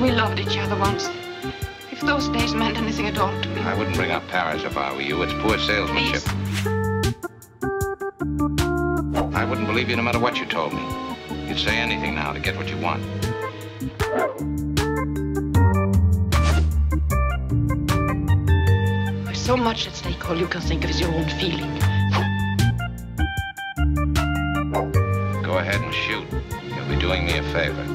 We loved each other once. If those days meant anything at all to me. I wouldn't bring up Paris if I were you. It's poor salesmanship. Please. I wouldn't believe you no matter what you told me. You'd say anything now to get what you want. There's so much at stake. All you can think of is your own feeling. Go ahead and shoot. You'll be doing me a favor.